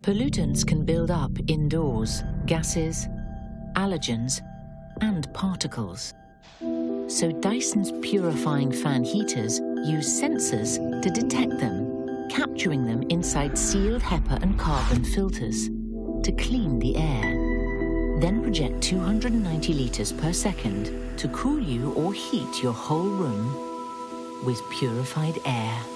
Pollutants can build up indoors, gases, allergens, and particles. So Dyson's purifying fan heaters use sensors to detect them, capturing them inside sealed HEPA and carbon filters to clean the air. Then project 290 liters per second to cool you or heat your whole room with purified air.